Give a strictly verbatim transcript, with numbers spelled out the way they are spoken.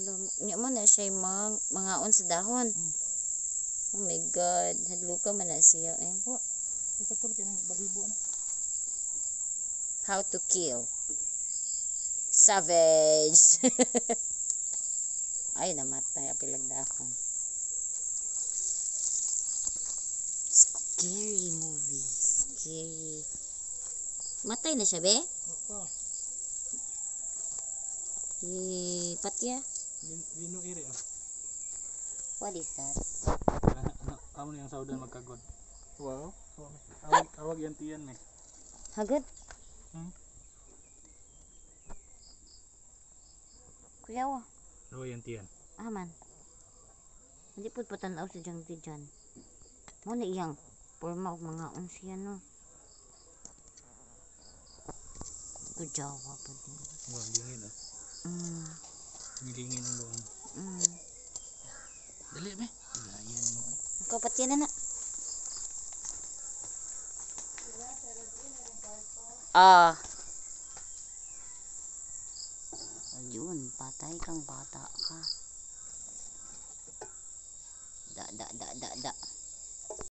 Nya mo na siya mang mangaon sa dahon. Mm. Oh my god, hadluka man na siya eh. Wa. Ikatul kay nang balibo na. How to kill. Savage. Ay namatay apilag dahon. Scary movie. Scary. Matay na siya be? Oo. Eh, patya. Lino iri ah. What is that? Ano, amo yang saudan magkagod. Wow. Awag awag yan tiyan me. Hagod? Hmm? Kuya wa. Awag yan tiyan. Aman. Hindi po patanaw sa diyang di dyan. Mo na iyang forma og mga unsiya no. Kujawa pa din. Wow, dingin ah. Mm. Dingin ang buong. Mm. Dali me. Layan mo. Ikaw pati na na. Ah. Ayun, patay kang bata.